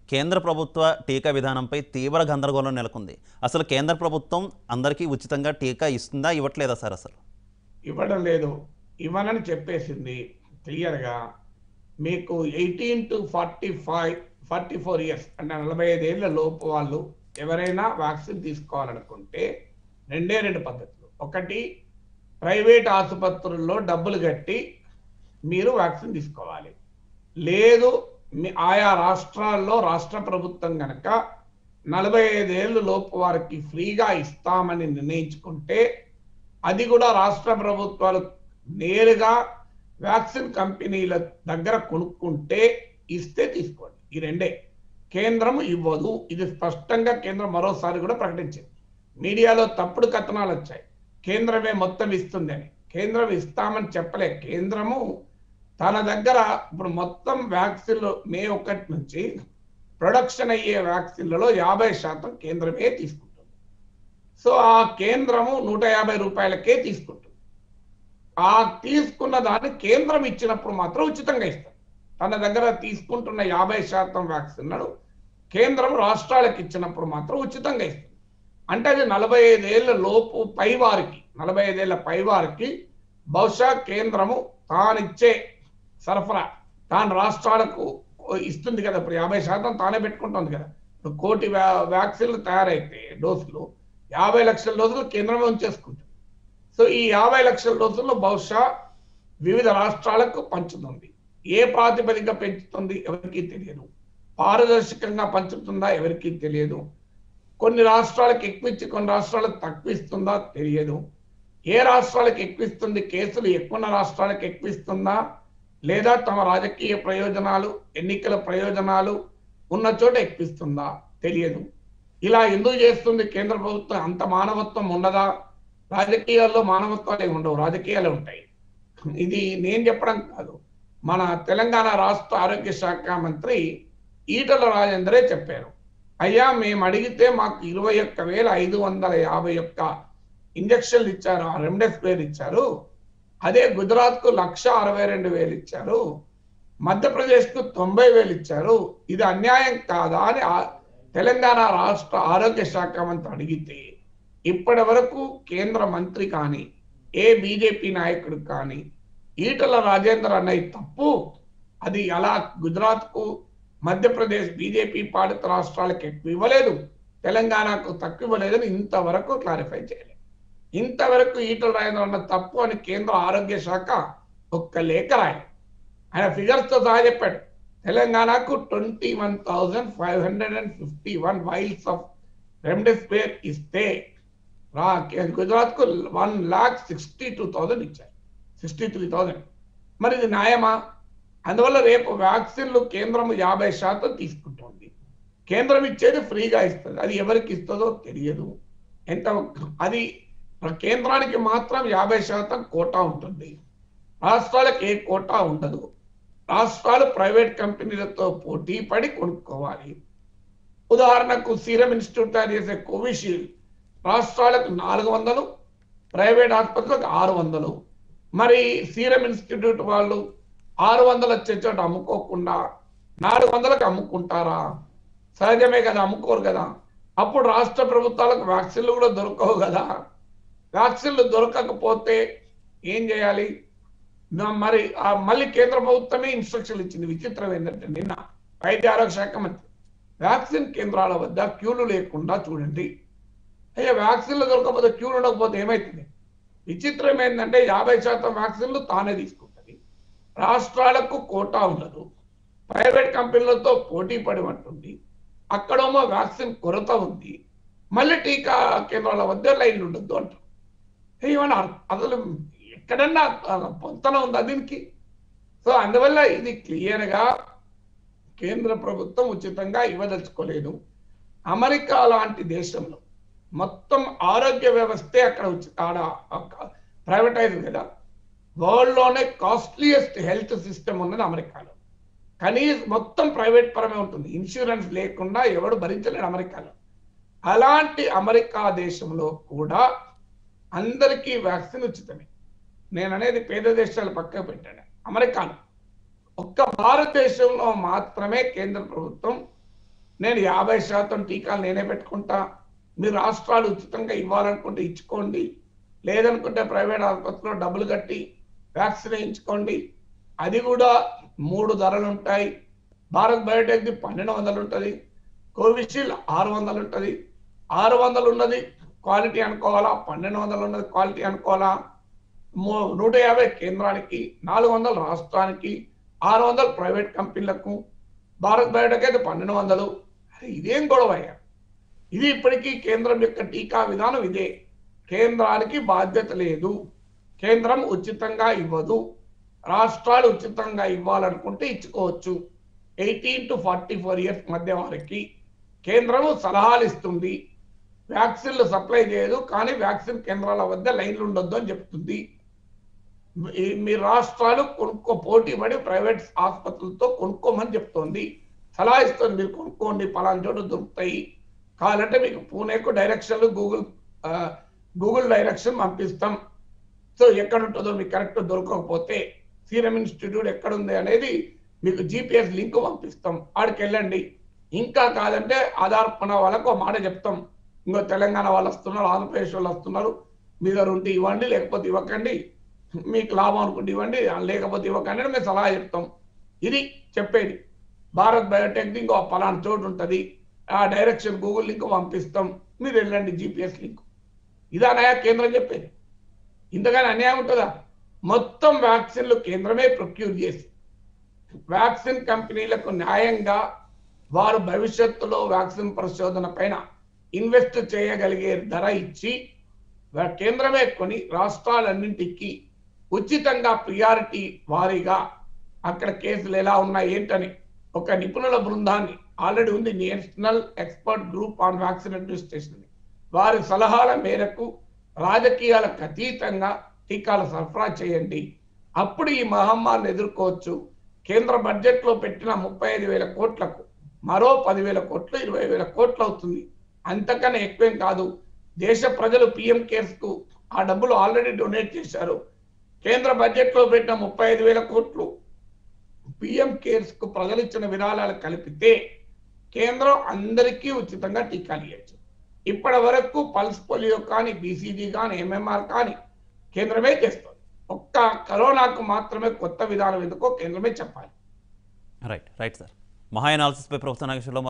కేంద్ర ప్రభుత్వ టీకా విధానంపై తీవ్ర గందరగోళం నెలకొంది. అసలు కేంద్ర ప్రభుత్వం అందరికీ ఉచితంగా టీకా ఇస్తుందా, ఇవ్వట్లేదా సార్? అసలు ఇవ్వడం లేదు, ఇవ్వనని చెప్పేసింది క్లియర్గా. మీకు 18 to 44 ఇయర్స్ అంటే 45 ఏళ్ల లోపు వాళ్ళు ఎవరైనా వ్యాక్సిన్ తీసుకోవాలనుకుంటే రెండు పద్ధతులు. ఒకటి, ప్రైవేట్ ఆసుపత్రుల్లో డబ్బులు కట్టి మీరు వ్యాక్సిన్ తీసుకోవాలి. లేదు, ఆయా రాష్ట్రాల్లో రాష్ట్ర ప్రభుత్వం కనుక 45 ఏళ్ళు లోపు వారికి ఫ్రీగా ఇస్తామని నిర్ణయించుకుంటే అది కూడా రాష్ట్ర ప్రభుత్వాలు నేరుగా వ్యాక్సిన్ కంపెనీల దగ్గర కొనుక్కుంటే ఇస్తే తీసుకోండి. ఈ రెండే. కేంద్రం ఇవ్వదు. ఇది స్పష్టంగా కేంద్రం మరోసారి కూడా ప్రకటించింది. మీడియాలో తప్పుడు కథనాలు వచ్చాయి, కేంద్రమే మొత్తం ఇస్తుందని. కేంద్రం ఇస్తామని చెప్పలే. కేంద్రము తన దగ్గర ఇప్పుడు మొత్తం వ్యాక్సిన్లు మే 1 నుంచి ప్రొడక్షన్ అయ్యే వ్యాక్సిన్లలో 50% కేంద్రమే తీసుకుంటుంది. సో ఆ కేంద్రము 150 రూపాయలకే తీసుకుంటుంది. ఆ తీసుకున్న దాన్ని కేంద్రం ఇచ్చినప్పుడు మాత్రం ఉచితంగా ఇస్తారు. తన దగ్గర తీసుకుంటున్న 50% వ్యాక్సిన్లను కేంద్రం రాష్ట్రాలకు ఇచ్చినప్పుడు మాత్రం ఉచితంగా ఇస్తుంది. అంటే అది 45 ఏళ్ల లోపు పై వారికి, 45 ఏళ్ల పై వారికి బహుశా కేంద్రము తానిచ్చే సరఫరా తాను రాష్ట్రాలకు ఇస్తుంది కదా. ఇప్పుడు 50% తానే పెట్టుకుంటుంది కదా. ఇప్పుడు 1 కోటి వ్యాక్సిన్లు తయారైతే డోసులు 50 లక్షల డోసులు కేంద్రమే ఉంచేసుకుంటుంది. సో ఈ 50 లక్షల డోసుల్లో బహుశా వివిధ రాష్ట్రాలకు పంచుతుంది. ఏ ప్రాతిపదిక పెంచుతుంది ఎవరికీ తెలియదు. పారదర్శకంగా పంచుతుందా ఎవరికీ తెలియదు. కొన్ని రాష్ట్రాలకు ఎక్కువిచ్చి కొన్ని రాష్ట్రాలకు తక్కువిస్తుందా తెలియదు. ఏ రాష్ట్రాలకు ఎక్కువిస్తుంది, కేసులు ఎక్కువ రాష్ట్రాలకు ఎక్కువిస్తుందా, లేదా తమ రాజకీయ ప్రయోజనాలు, ఎన్నికల ప్రయోజనాలు ఉన్న చోట ఎక్కువిస్తుందా తెలియదు. ఇలా ఎందుకు చేస్తుంది కేంద్ర ప్రభుత్వం? అంత మానవత్వం ఉండదా? రాజకీయాల్లో మానవత్వాలే ఉండవు, రాజకీయాలు ఉంటాయి. ఇది నేను చెప్పడం కాదు, మన తెలంగాణ రాష్ట్ర ఆరోగ్య శాఖ మంత్రి ఈటల రాజేందరే చెప్పారు. అయ్యా, మేము అడిగితే మాకు 21,551 ఇంజక్షన్లు ఇచ్చారు, రెమ్డెసివిర్ ఇచ్చారు. అదే గుజరాత్కు 1,62,000 ఇచ్చారు, మధ్యప్రదేశ్కు 90,000 ఇచ్చారు. ఇది అన్యాయం కాదా అని తెలంగాణ రాష్ట్ర ఆరోగ్య శాఖ మంత్రి అడిగితే ఇప్పటి వరకు కేంద్ర మంత్రి కానీ ఏ బీజేపీ నాయకుడు కానీ ఈటల రాజేందర్ అన్నది తప్పు, అది అలా గుజరాత్కు మధ్యప్రదేశ్ బీజేపీ పాలిత రాష్ట్రాలకు ఎక్కువ ఇవ్వలేదు, తెలంగాణకు తక్కువ ఇవ్వలేదని ఇంతవరకు క్లారిఫై చేయలేదు. ఇంతవరకు ఈటల రాజేందర్ అన్న తప్పు అని కేంద్ర ఆరోగ్య శాఖ ఒక్క లేఖ రాయాలి. ఆయన ఫిగర్స్తో సహా చెప్పాడు. తెలంగాణకు 21,551 వైల్స్ ఆఫ్ రెమ్డెసివిర్ ఇస్తే గుజరాత్కు 1,62,000 ఇచ్చారు, 63,000. మరి ఇది న్యాయమా? అందువల్ల రేపు వ్యాక్సిన్లు కేంద్రం 50% తీసుకుంటుంది. కేంద్రం ఇచ్చేది ఫ్రీగా ఇస్తుంది, అది ఎవరికి ఇస్తుందో తెలియదు. ఎంత అది కేంద్రానికి మాత్రం 50% కోటా ఉంటుంది, రాష్ట్రాలకు ఏ కోటా ఉండదు. రాష్ట్రాలు ప్రైవేట్ కంపెనీలతో పోటీ పడి కొనుక్కోవాలి. ఉదాహరణకు సీరం ఇన్స్టిట్యూట్ తయారు చేసే కోవిషీల్డ్ రాష్ట్రాలకు 400, ప్రైవేట్ ఆసుపత్రులకు 600. మరి సీరం ఇన్స్టిట్యూట్ వాళ్ళు 600 వచ్చే చోట అమ్ముకోకుండా 400కు అమ్ముకుంటారా? సహజమే కదా, అమ్ముకోరు కదా. అప్పుడు రాష్ట్ర ప్రభుత్వాలకు వ్యాక్సిన్లు కూడా దొరకవు కదా. వ్యాక్సిన్లు దొరకకపోతే ఏం చేయాలి? మరి మళ్ళీ కేంద్ర ప్రభుత్వమే ఇన్స్ట్రక్షన్లు ఇచ్చింది. విచిత్రం ఏంటంటే నిన్న వైద్య ఆరోగ్య శాఖ మంత్రి వ్యాక్సిన్ కేంద్రాల వద్ద క్యూలు లేకుండా చూడండి. అయ్యా, వ్యాక్సిన్లు దొరకకపోతే క్యూలు ఉండకపోతే ఏమవుతుంది? విచిత్రం ఏంటంటే 50% వ్యాక్సిన్లు తానే తీసుకుంటుంది, రాష్ట్రాలకు కోటా ఉండదు, ప్రైవేట్ కంపెనీలతో పోటీ పడినట్టుంది, అక్కడేమో వ్యాక్సిన్ కొరత ఉంది, మళ్ళీ టీకా కేంద్రాల వద్ద లైన్లు ఉండొద్దు అంటారు. ఏమన్నా అసలు ఎక్కడన్నా పొంతన ఉందా దీనికి? సో అందువల్ల ఇది క్లియర్గా కేంద్ర ప్రభుత్వం ఉచితంగా ఇవ్వదలుచుకోలేదు. అమెరికా లాంటి దేశంలో మొత్తం ఆరోగ్య వ్యవస్థే అక్కడ ప్రైవేటైజ్ కదా. వరల్డ్లోనే కాస్ట్లీయెస్ట్ హెల్త్ సిస్టమ్ ఉన్నది అమెరికాలో. కనీసం మొత్తం ప్రైవేట్ పరమే ఉంటుంది, ఇన్సూరెన్స్ లేకుండా ఎవడు భరించలేడు అమెరికాలో. అలాంటి అమెరికా దేశంలో కూడా అందరికీ వ్యాక్సిన్ ఉచితమే. నేను అనేది పేద దేశాలు పక్కకు పెట్టాను. అమెరికాలో ఒక్క భారతదేశంలో మాత్రమే కేంద్ర ప్రభుత్వం నేను 50% టీకాలు నేనే పెట్టుకుంటా, మీరు రాష్ట్రాలు ఉచితంగా ఇవ్వాలనుకుంటే ఇచ్చుకోండి, లేదనుకుంటే ప్రైవేట్ ఆసుపత్రిలో డబ్బులు కట్టి వ్యాక్సిన్ వేయించుకోండి. అది కూడా 3 ధరలు ఉంటాయి. భారత్ బయోటెక్ది 1200 ఉంటుంది, కోవిషీల్డ్ 600 ఉంటుంది. 600 ఉన్నది క్వాలిటీ అనుకోవాలా, 1200 ఉన్నది క్వాలిటీ అనుకోవాలా? 150 కేంద్రానికి, 400 రాష్ట్రానికి, 600 ప్రైవేట్ కంపెనీలకు. భారత్ బయోటెక్ అయితే 1200. అరే ఇదేం గొడవయ్యా? ఇది ఇప్పటికీ కేంద్రం యొక్క టీకా విధానం ఇదే. కేంద్రానికి బాధ్యత లేదు, కేంద్రం ఉచితంగా ఇవ్వదు, రాష్ట్రాలు ఉచితంగా ఇవ్వాలనుకుంటే ఇచ్చుకోవచ్చు. 18 to 44 ఇయర్స్ మధ్య వారికి కేంద్రము సలహాలు ఇస్తుంది. వ్యాక్సిన్లు సప్లై చేయదు, కానీ వ్యాక్సిన్ కేంద్రాల వద్ద లైన్లు ఉండొద్దు అని చెప్తుంది. మీ రాష్ట్రాలు పోటీ పడి ప్రైవేట్ ఆసుపత్రులతో కొనుక్కోమని చెప్తోంది, సలహా ఇస్తుంది. మీరు కొనుక్కోండి, పలానా చోట దొరుకుతాయి, కావాలంటే మీకు పూణేకు డైరెక్షన్లు గూగుల్ డైరెక్షన్ పంపిస్తాం. సో ఎక్కడ ఉంటుందో మీకు కరెక్ట్ దొరకకపోతే సీరం ఇన్స్టిట్యూట్ ఎక్కడుంది అనేది మీకు GPS లింక్ పంపిస్తాం, ఆడికి వెళ్ళండి. ఇంకా కాదంటే ఆధార్పణ వాళ్ళకు మాట చెప్తాం, ఇంకో తెలంగాణ వాళ్ళు వస్తున్నారు, ఆంధ్రప్రదేశ్ వాళ్ళు వస్తున్నారు, మీ దగ్గర ఉంటే ఇవ్వండి, లేకపోతే ఇవ్వకండి, మీకు లాభం అనుకుంటే ఇవ్వండి, లేకపోతే ఇవ్వకండి అని మేము సలహా చెప్తాం. ఇది చెప్పేది. భారత్ బయోటెక్ది ఇంకో పలానా చోటు ఉంటుంది, ఆ డైరెక్షన్ గూగుల్ లింక్ పంపిస్తాం, మీరు వెళ్ళండి, GPS లింక్. ఇదానయా కేంద్రం చెప్పేది? ఇంతగానే అన్యాయం ఉంటుందా? మొత్తం వ్యాక్సిన్లు కేంద్రమే ప్రొక్యూర్ చేసి వ్యాక్సిన్ కంపెనీలకు న్యాయంగా వారు భవిష్యత్తులో వ్యాక్సిన్ పరిశోధన పైన ఇన్వెస్ట్ చేయగలిగే ధర ఇచ్చి కేంద్రమే కొని రాష్ట్రాలన్నింటికి ఉచితంగా ప్రియారిటీ వారీగా అక్కడ కేసులు ఎలా ఉన్నాయి ఏంటని ఒక నిపుణుల బృందాన్ని ఆల్రెడీ ఉంది, national expert group on vaccine administration. వారి సలహాల మేరకు రాజకీయాలకు అతీతంగా టీకాలు సరఫరా చేయండి, అప్పుడు ఈ మహమ్మారిని ఎదుర్కోవచ్చు. కేంద్ర బడ్జెట్లో పెట్టిన 35,000 కోట్లకు మరో 10,000 కోట్లు, 20,000 కోట్లు అవుతుంది, అంతకన్నా ఎక్కువేం కాదు. దేశ ప్రజలు PM కేర్స్కు ఆ డబ్బులు ఆల్రెడీ డొనేట్ చేశారు. కేంద్ర బడ్జెట్లో పెట్టిన 35,000 కోట్లు PM కేర్స్కు ప్రజలు ఇచ్చిన విరాళాలు కలిపితే కేంద్రం అందరికీ ఉచితంగా టీకాలు ఇవ్వచ్చు. ఇప్పటి వరకు పల్స్ పోలియో కానీ, BCG కానీ, MMR కానీ కేంద్రమే చేస్తుంది. ఒక్క కరోనాకు మాత్రమే కొత్త విధానం ఎందుకో కేంద్రమే చెప్పాలి. Right sir. మహా అనాలిసిస్ పై ప్రొఫెసర్ నాగేశ్వర్లో